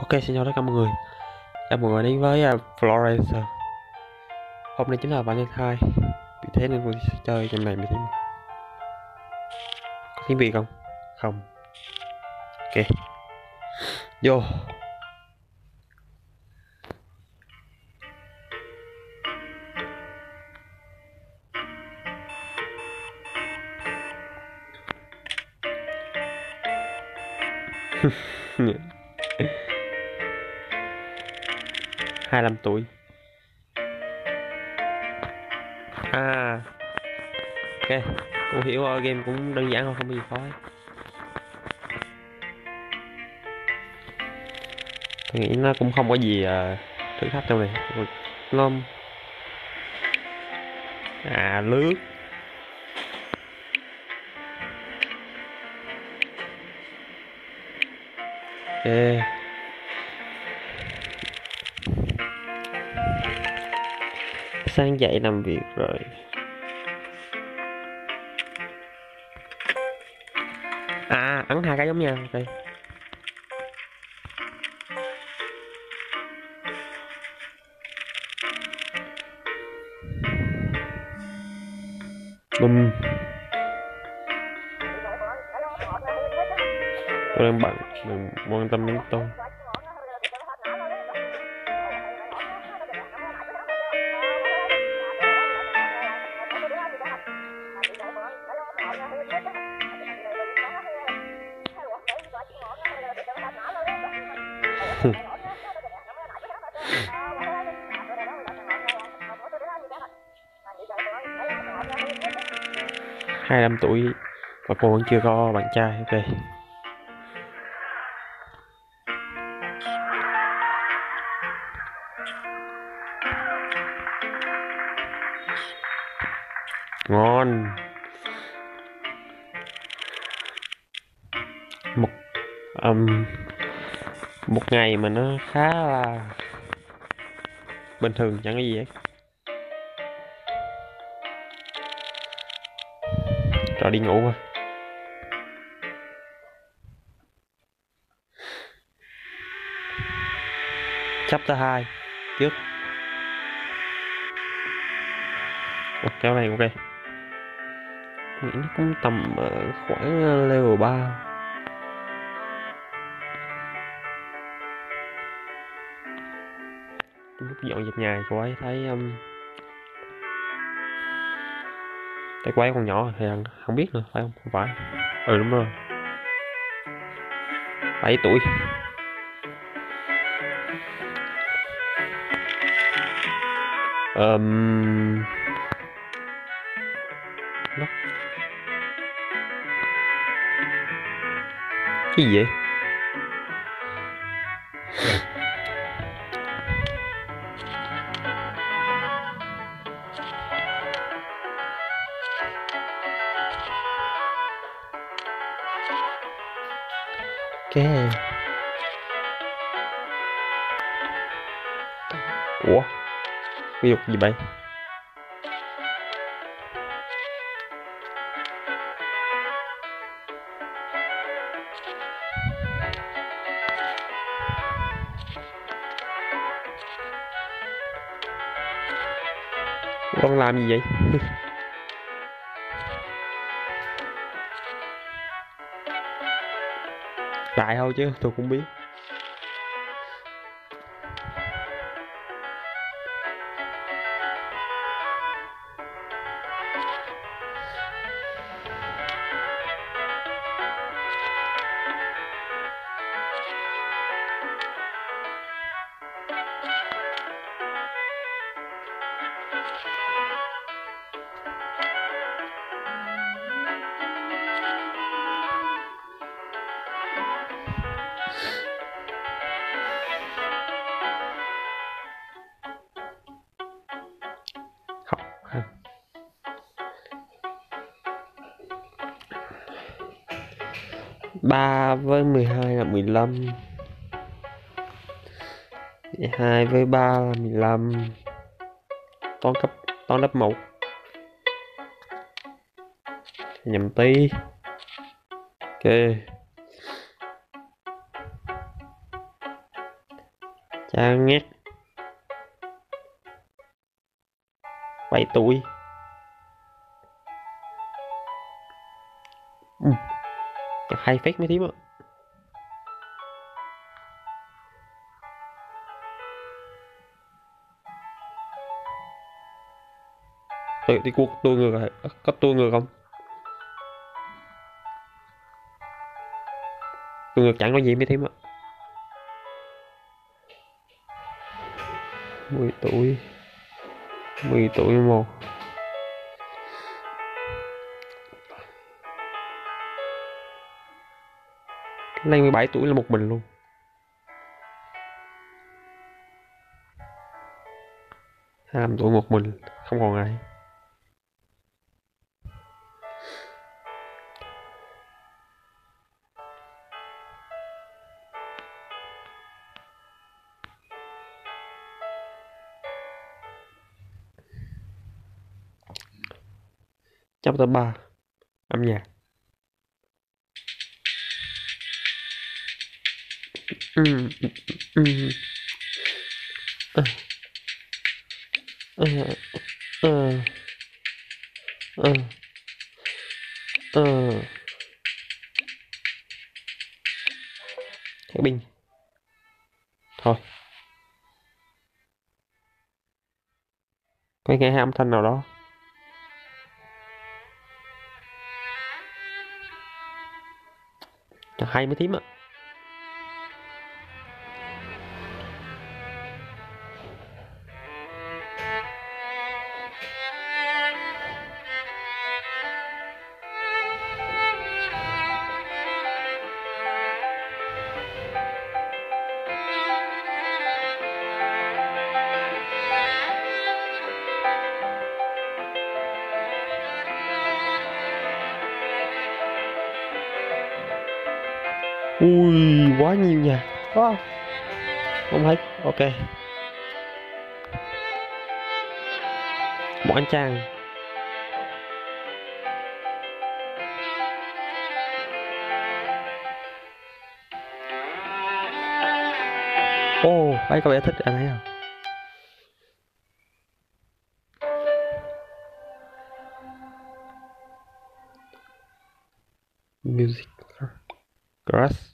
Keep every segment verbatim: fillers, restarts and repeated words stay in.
Ok, xin chào tất cả mọi người. Chào mọi người đến với uh, Florence. Hôm nay chính là Valentine. Vì thế nên tôi sẽ chơi trong này. Mình thấy có tiếng Việt không? Không. Ok. Vô. hai lăm tuổi. À. Ok. Cũng hiểu rồi, game cũng đơn giản thôi, không có gì khó. Tôi nghĩ nó cũng không có gì uh, thử thách trong này. Nó à lướt. Ok. Sáng dậy làm việc rồi. À, ấn hai cái giống nhau. Ok. Bùm. Tôi đang bận, đừng quan tâm đến tôi. hai lăm tuổi và cô vẫn chưa có bạn trai. Ok. Ngon. Một um, một ngày mà nó khá là bình thường, chẳng có gì hết. Rồi đi ngủ thôi. Chapter hai trước. Ủa, cái này ok. Nghĩ nó cũng tầm ở khoảng level ba. Lúc dọn dẹp nhà cô ấy thấy um, thấy cô ấy còn nhỏ thì không biết nữa, phải không? Không phải. Ừ đúng rồi. bảy tuổi. Um, nó... Cái gì vậy? Ok. Ủa? Ví dụ gì vậy? Con làm gì vậy? Đại thôi chứ tôi cũng biết. Học hành. Ba với mười hai là mười lăm. Hai với ba là mười lăm. Toán cấp toán lớp một. Nhầm tí. Ok. Chán ngắt. Bảy tuổi. Ừ. Chắc hay phết mấy thím ạ. Tự đi cuộc tua ngược rồi. Có tua ngược không? Tua ngược chẳng có gì mấy thím ạ. Mười tuổi. Mười tuổi một. Lên mười bảy tuổi là một mình luôn. hai mươi lăm tuổi một mình, không còn ai. Chapter ba. Âm nhạc. Ừ, ừ, ừ, ừ, ừ, ừ, ừ. Cái binh. Thôi. Có nghe hai âm thanh nào đó. Chắc hay mấy thím ạ. Ui, quá nhiều nha. Wow. Không hết. Ok. Một anh chàng. Ô, oh, bác có vẻ thích anh ấy không? Music Grass.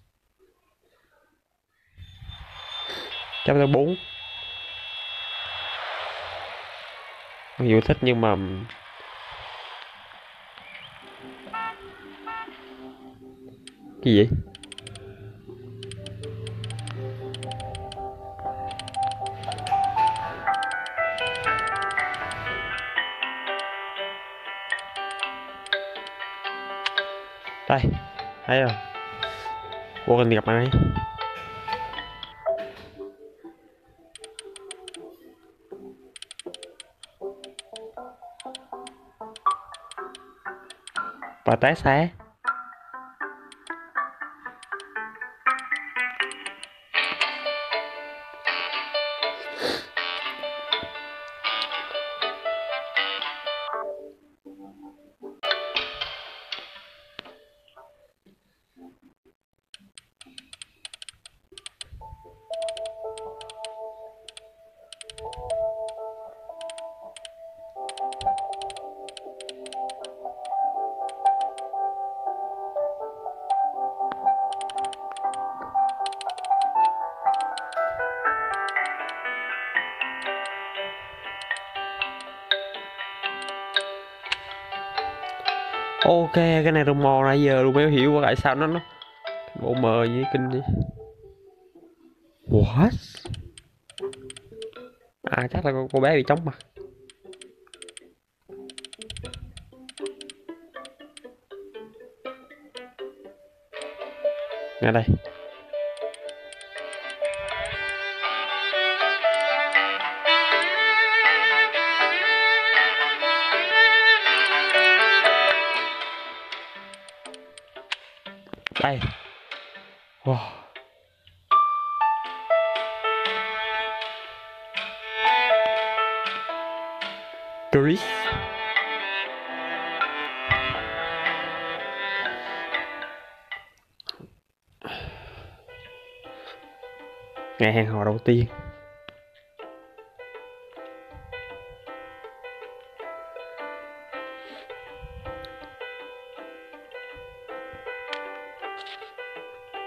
Chapter bốn. Mặc dù thích nhưng mà cái gì? Đây, thấy rồi. Vô cần gặp anh ấy. Và tái xá. Ok, cái này rùm mò nãy giờ luôn mới hiểu tại sao nó nó bộ mờ với kinh đi. What? À chắc là cô, cô bé bị chóng mặt. Nghe đây. Đây. Wow. Chris. Ngày hẹn hò đầu tiên.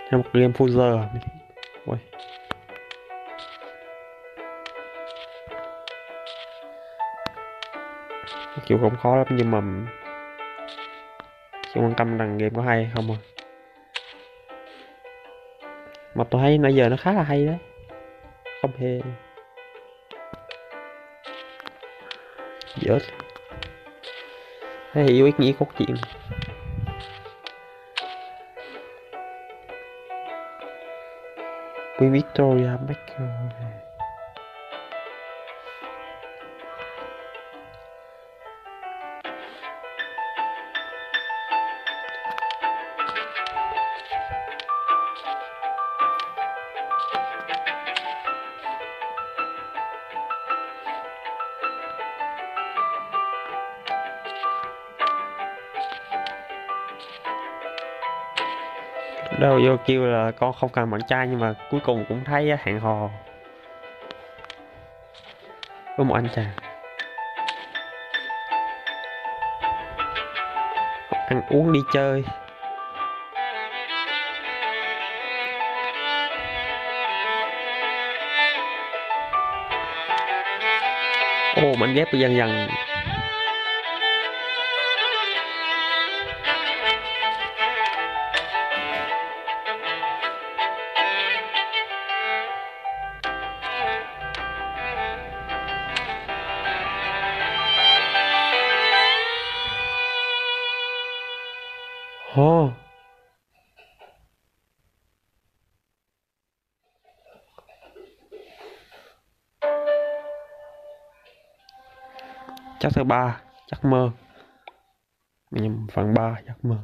là một game full giờ. Ôi, kiểu cũng khó lắm nhưng mà chỉ quan tâm rằng game có hay không à. Mà tôi thấy nãy giờ nó khá là hay đấy, không hề dở. Thế thì yêu ý nghĩa cốt truyện. Queen Victoria Baker. Đâu vô kêu là con không cần bạn trai nhưng mà cuối cùng cũng thấy hẹn hò với một anh chàng, ăn uống đi chơi. Ồ, mình ghép dần dần. Ồ, chắc thứ ba, chắc mơ. Nhưng phần ba chắc mơ.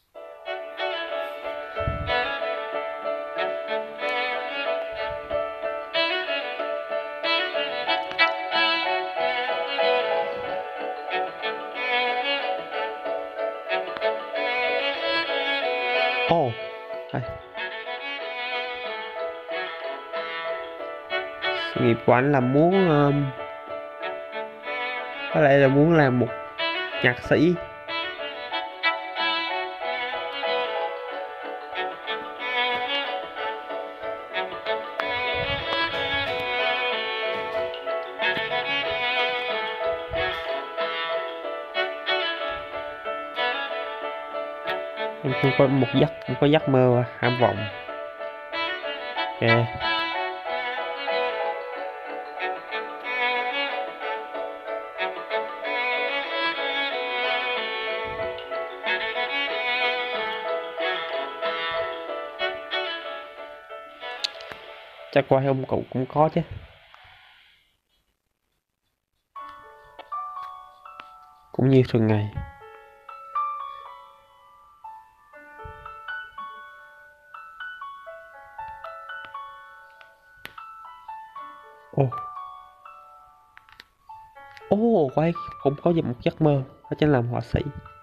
Ồ, đây. Sự nghiệp của anh là muốn um, có lẽ là muốn làm một nhạc sĩ. Em không có một giấc, không có giấc mơ ham vọng. Ok, chắc qua ông cụ cũng có chứ. Cũng như thường ngày. Ồ, ồ, quay cũng có một giấc mơ, đó chính là làm họa sĩ.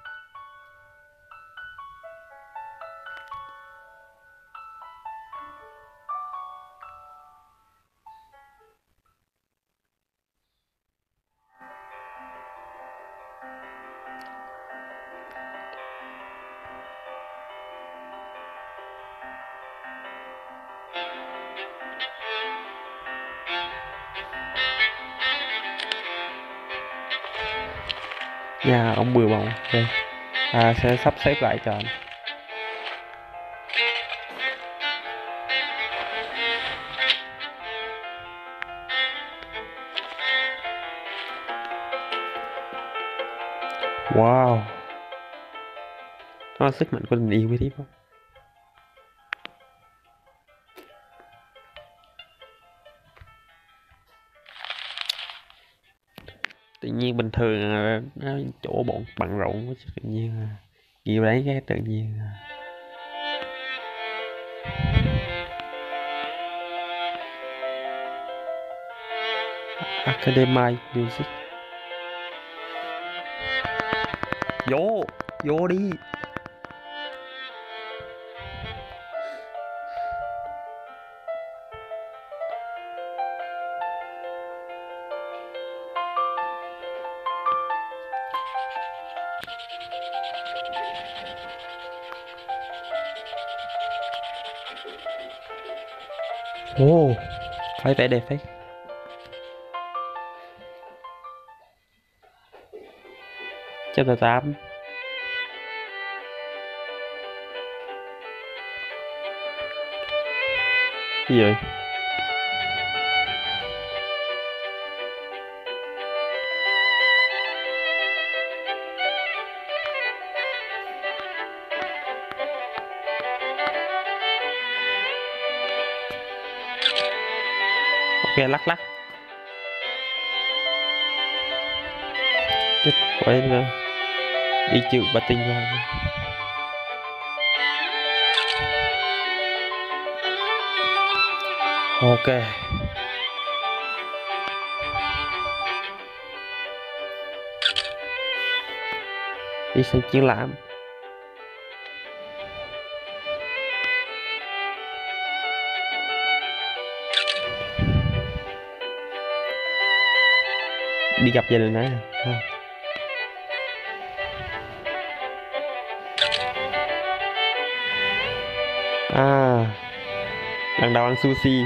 Nhà ông bừa bộn. Ok, à, sẽ sắp xếp lại cho anh. Wow, nó là sức mạnh của tình yêu với tiếp không? Tự nhiên bình thường à, nó chỗ bọn bận rộn quá, tự nhiên à, nhiều đấy cái tự nhiên à. Academy Music. Vô, vô đi. Ồ, phải vẻ đẹp đấy. Trăm tờ tám. Gì vậy? Ok, lắc lắc. Chết quậy nữa. Đi chịu bà tinh vào. Ok. Đi xem triển lãm. Đi gặp gia đình ấy à? À, lần đầu ăn sushi.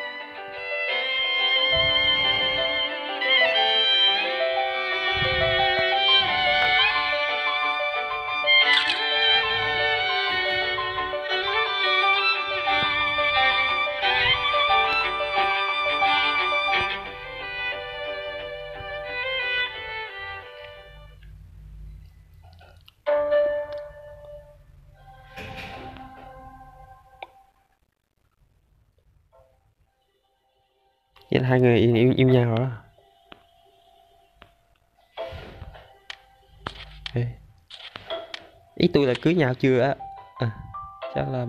Vậy là hai người yêu, yêu, yêu nhau rồi. Ê. Ý tôi là cưới nhau chưa á. À, chắc là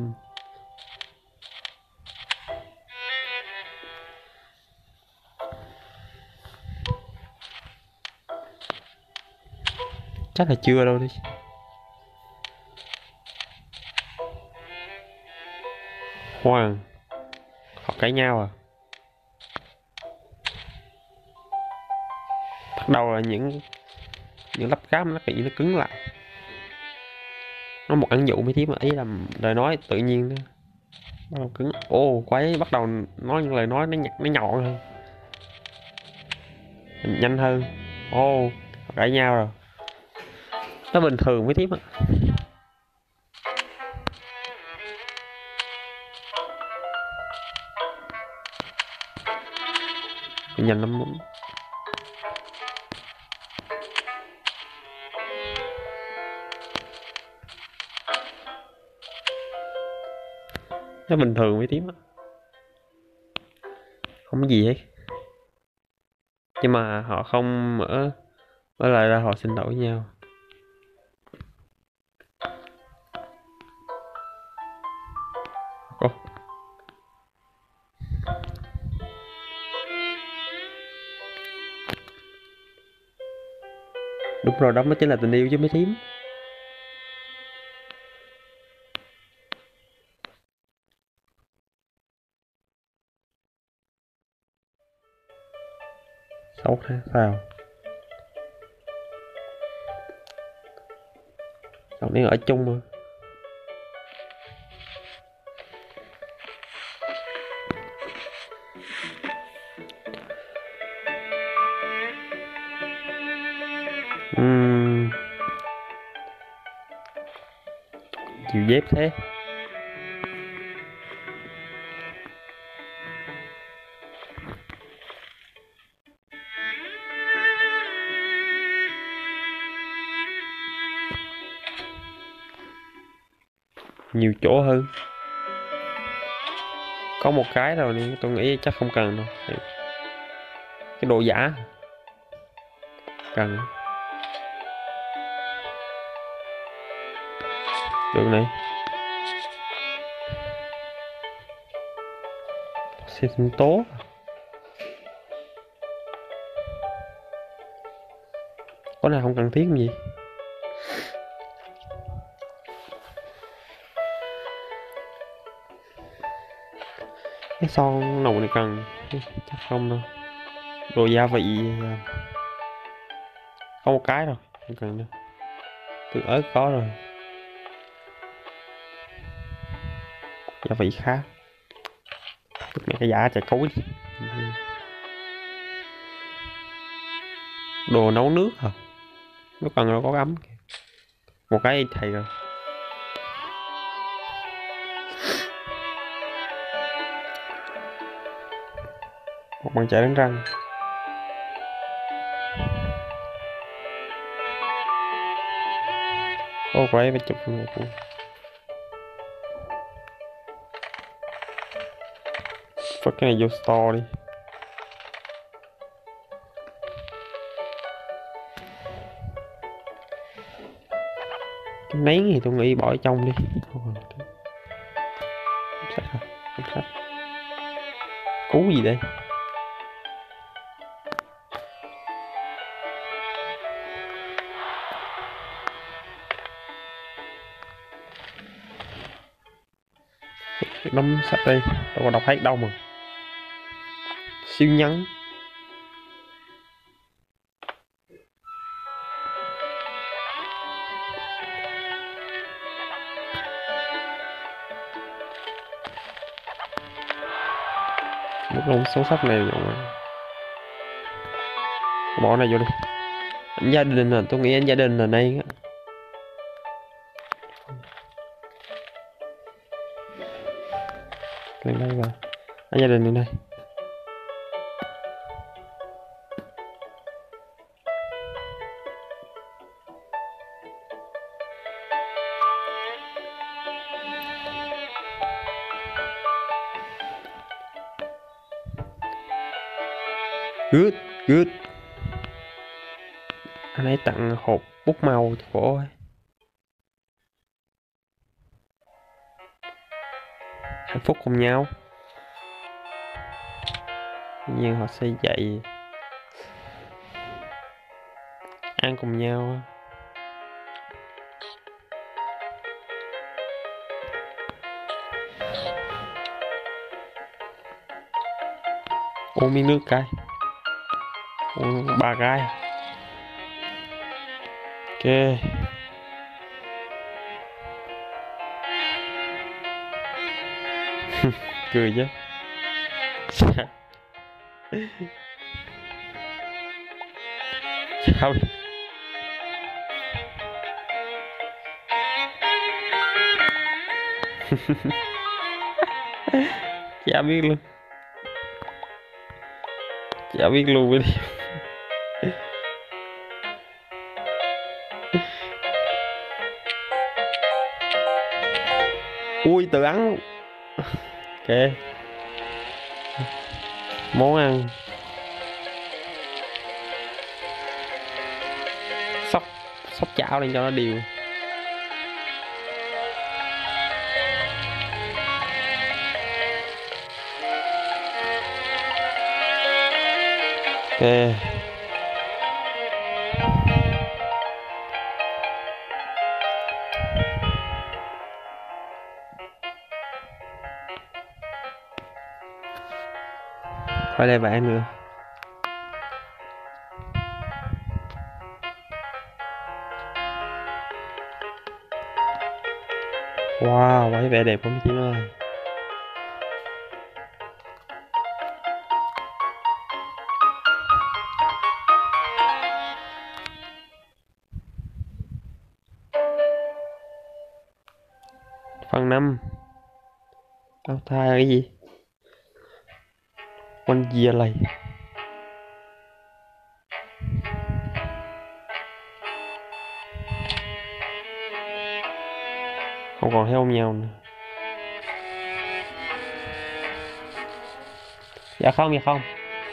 chắc là chưa đâu đi. Hoàng, họ cãi nhau à? Bắt đầu là những những lắp ráp nó bị nó cứng lại. Nó một ẩn dụ mới thím mà ý là lời nói tự nhiên đó. Bắt đầu cứng. Ô quái bắt đầu nói những lời nói nó nhặt nó nhọn hơn, nhanh hơn. Ô họ cãi nhau rồi. Nó bình thường với thím á. Nhanh lắm. Nó bình thường với tím á, không có gì hết. Nhưng mà họ không mở mở lời ra, họ xin lỗi nhau. Ô, đúng rồi, đó mới chính là tình yêu chứ mấy thím. Sáu tháng sau cậu đang ở chung mà. Uhm. Chịu dép thế. Nhiều chỗ hơn. Có một cái rồi nên tôi nghĩ chắc không cần đâu. Cái độ giả cần. Đường này xe sinh tố. Có nào không cần thiết gì. Cái son nồng này cần chắc không đâu. Đồ gia vị có một cái rồi, không cần đâu. Tương ớt có rồi. Gia vị khác. Mẹ cái giả chạy cối đi. Đồ nấu nước hả? Nó cần nó có ấm. Một cái thầy rồi. Một bàn chải đánh răng. Ô quay phải chụp một cuộc. Phát cái này vô store đi. Cái nén thì tôi nghĩ bỏ ở trong đi. Sách hả? Sách. Cú gì đây? Nắm sách đây, đâu có đọc hết đâu mà. Siêu nhắn. Một luôn số sách này rồi. Bỏ này vô đi. Anh gia đình là tôi nghĩ anh gia đình là đây á. Lên đây vào. Anh gia đình lên đây. Good, good. Anh ấy tặng hộp bút màu cho cổ ơi. Hạnh phúc cùng nhau. Tự nhiên họ sẽ dạy ăn cùng nhau. Uống miếng nước cái. Uống ba cái. Ok. Cười chứ. Sao? Chả biết luôn. Chả biết luôn với đi. Ui tự ăn. Ok. Món ăn. Sóc Sóc chảo lên cho nó đều. Ok. Phải đây bạn nữa. Wow, quái vẻ đẹp không chị ơi. Phần năm. Áo thai cái gì? Con dìa này. Không còn thấy ôm nhau nữa. Dạ không, dạ không.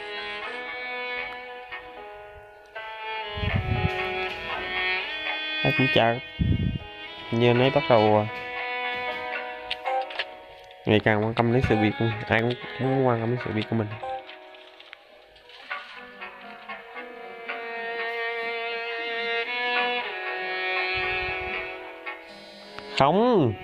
Ai cũng chào. Như anh ấy bắt đầu ngày càng quan tâm đến sự việc của mình. Ai cũng, cũng quan tâm đến sự việc của mình. Không.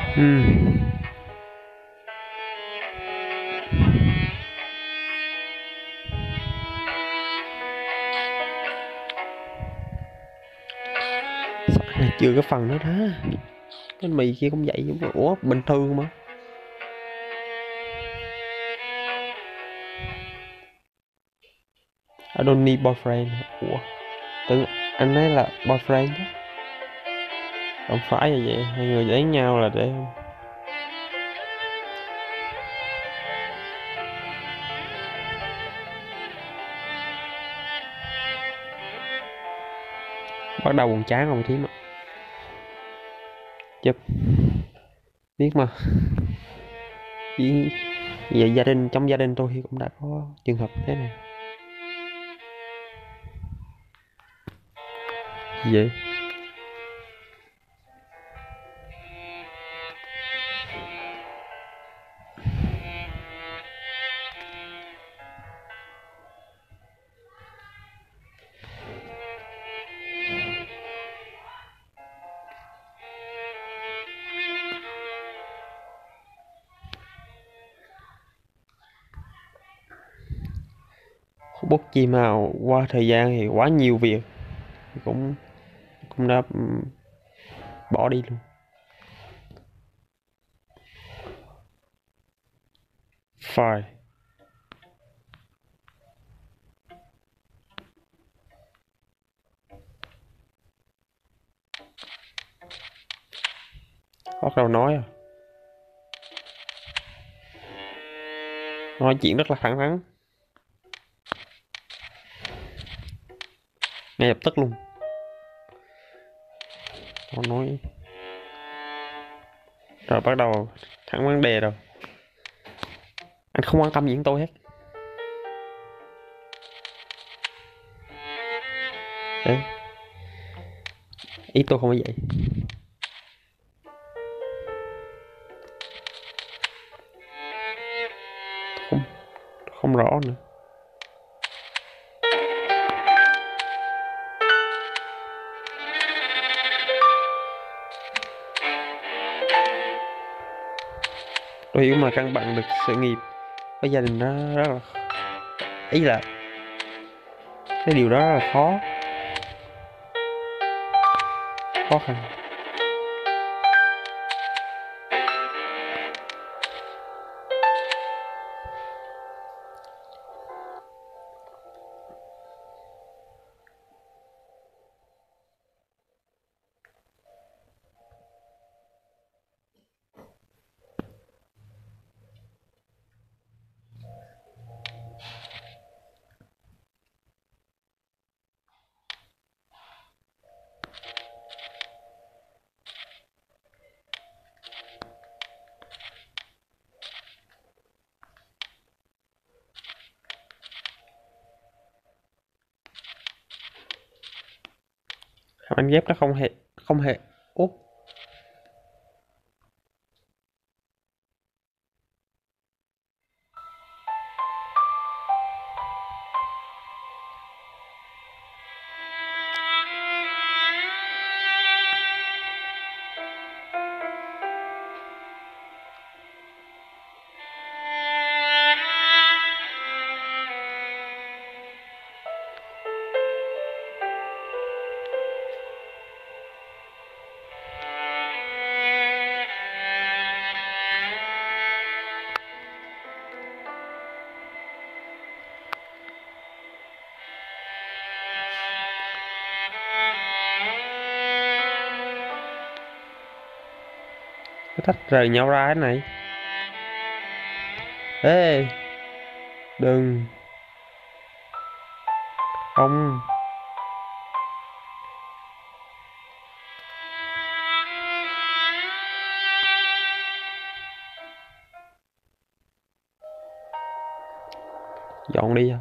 Ừm. Sao anh này chưa cái phần nữa đó. Bánh mì kia cũng vậy. Ủa bình thường mà. I don't need boyfriend. Ủa tưởng anh ấy là boyfriend chứ. Không phải là vậy. Hai người lấy nhau là để bắt đầu buồn chán rồi thím ạ. Chụp biết mà. Vì vậy gia đình trong gia đình tôi thì cũng đã có trường hợp thế này. Gì vậy? Bút chi mà qua thời gian thì quá nhiều việc cũng cũng đã ừm, bỏ đi luôn. Phải bắt đầu nói à. Nói chuyện rất là thẳng thắn ngay lập tức luôn. Nó nói rồi bắt đầu thẳng vấn đề rồi. Anh không quan tâm gì đến tôi hết. Đấy, ý tôi không phải vậy. Không, không rõ nữa. Tôi hiểu mà cân bằng được sự nghiệp với gia đình nó rất là, ý là cái điều đó rất là khó khó khăn. Anh ghép nó không hề không hề. Úp, cái tách rời nhau ra thế này. Ê, đừng. Không. Dọn đi.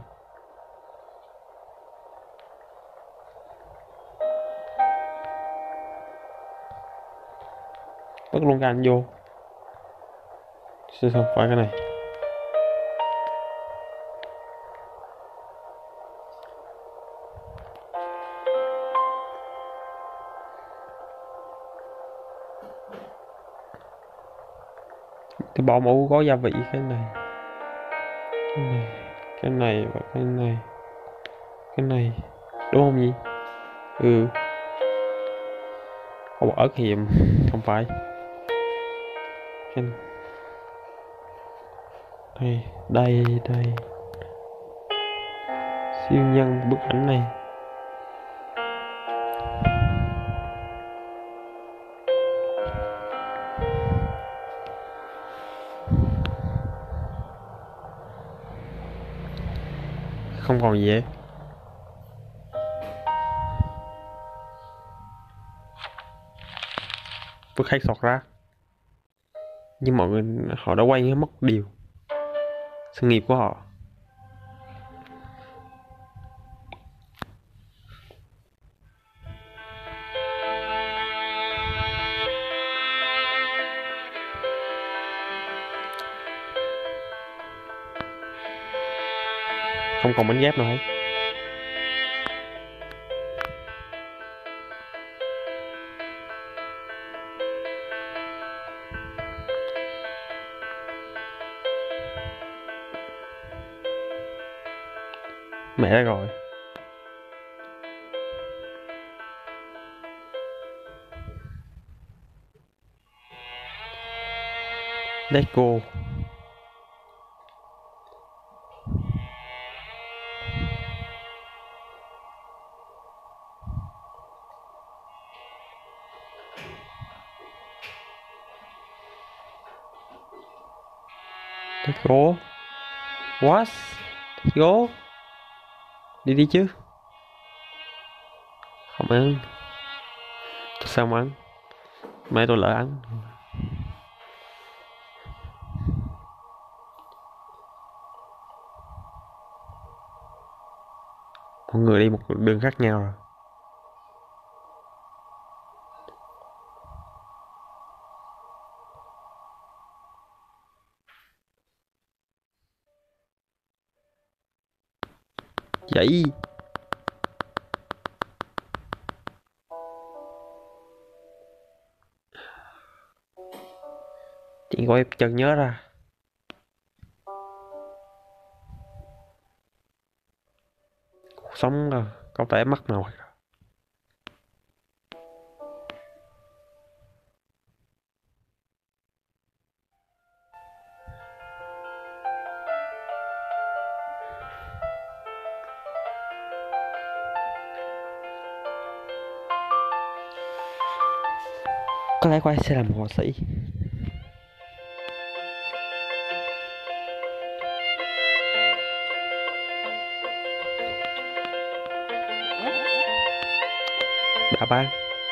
Vứt luôn cái anh vô. Sao không phải cái này. Cái bỏ mẫu gói gia vị cái này, cái này, cái này và cái này, cái này, đúng không gì? Ừ, không ớt thì không phải. Cái đây, đây, đây. Siêu nhân bức ảnh này. Không còn gì hết. Vứt hết sọt rác. Nhưng mọi người họ đã quay mất điều sự nghiệp của họ. Không còn mảnh ghép nào hết. Mẹ đã rồi. Let's go. Let's go. What? Let's go. Đi đi chứ. Không ăn. Sao không ăn? Mai tôi lỡ ăn. Mọi người đi một đường khác nhau rồi. Vậy chị coi chợt nhớ ra. Cuộc sống à, có vẻ mắc nào. Có lẽ cô ấy sẽ là một họa sĩ. Đã ban.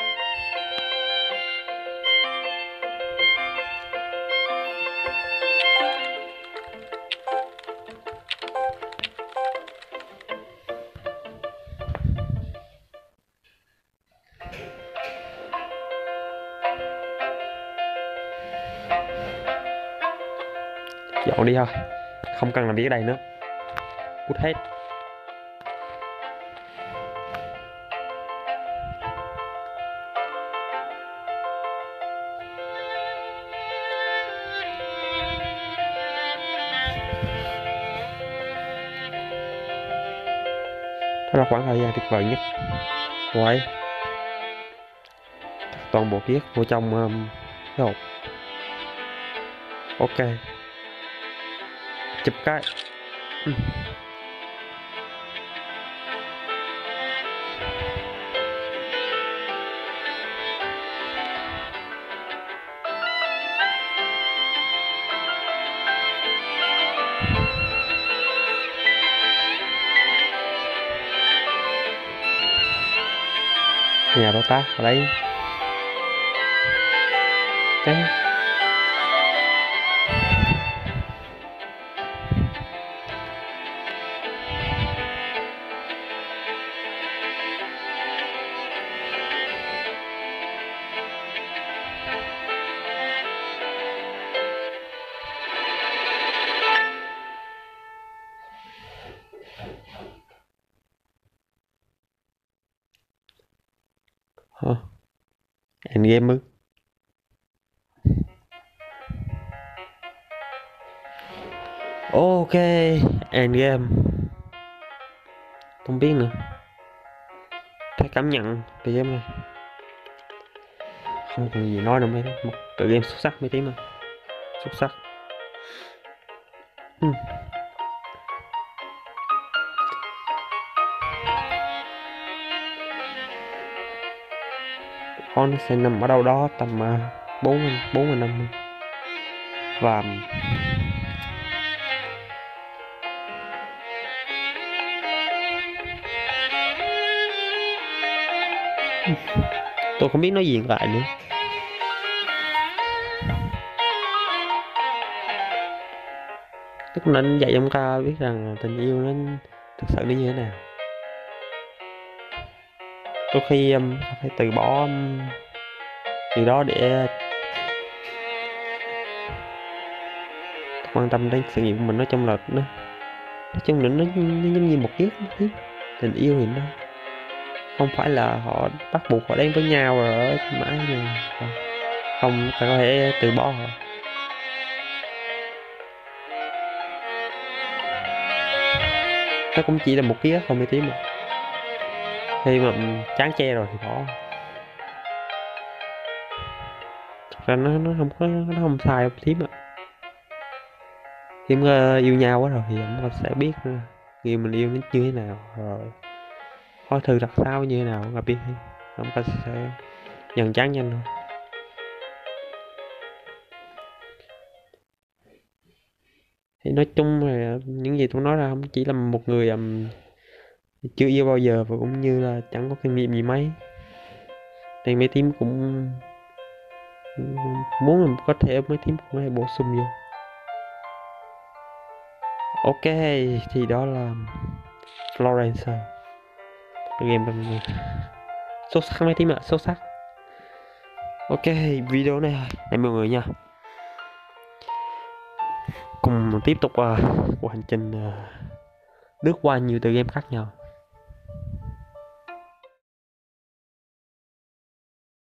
Dọn đi thôi. Không cần làm việc ở đây nữa. Cút hết. Đó là khoảng thời gian tuyệt vời nhất. Quay toàn bộ ký ức vô trong um, cái hộp. Ok. Chụp cái. Ừ. Nhà đó ta ở đây. Cái hả? Endgame ư? Ok, endgame. Không biết nữa. Thấy cảm nhận từ game này không còn gì nói đâu mấy. Một tựa game xuất sắc mấy tí mà. Xuất sắc. Ừ. Con sẽ nằm ở đâu đó tầm bốn bốn năm và tôi không biết nói gì lại nữa. Tức nên dạy ông ca biết rằng tình yêu nó thực sự nó như thế nào. Đôi khi um, phải từ bỏ um, điều đó để quan tâm đến sự nghiệp của mình. Nói chung là nó nói chung là nó, nó giống như một kiếp tình yêu thì nó không phải là họ bắt buộc họ đến với nhau rồi ở mãi mà không phải có thể từ bỏ họ. Nó cũng chỉ là một ký ức không mấy tí mà khi mà chán che rồi thì bỏ. Thật ra nó nó không có nó không sai tí mà khi mà yêu nhau quá rồi thì mình sẽ biết người mình yêu nó như thế nào rồi có thư đặt sao như thế nào gặp biết không ta sẽ dần chán nhanh thôi. Thì nói chung là những gì tôi nói ra không chỉ là một người um, chưa yêu bao giờ và cũng như là chẳng có kinh nghiệm gì mấy nên mấy team cũng muốn có thể mấy team cũng hay bổ sung vô. Ok thì đó là Florence game bằng xuất sắc mấy team ạ, xuất sắc. Ok video này này mọi người nha, cùng tiếp tục uh, cuộc hành trình uh, lướt qua nhiều tựa game khác nhau.